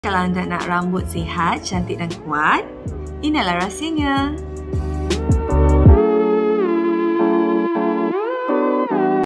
Kalau anda nak rambut sihat, cantik dan kuat, inilah rahsianya.